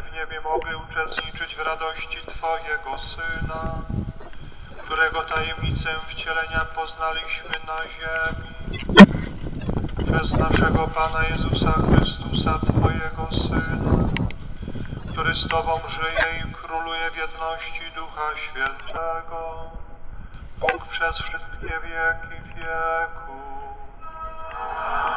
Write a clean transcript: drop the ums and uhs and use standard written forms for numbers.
w niebie mogli uczestniczyć w radości Twojego Syna, którego tajemnicę wcielenia poznaliśmy na ziemi, przez naszego Pana Jezusa Chrystusa, Twojego Syna, który z Tobą żyje i króluje w jedności Ducha Świętego, Bóg przez wszystkie wieki wieków.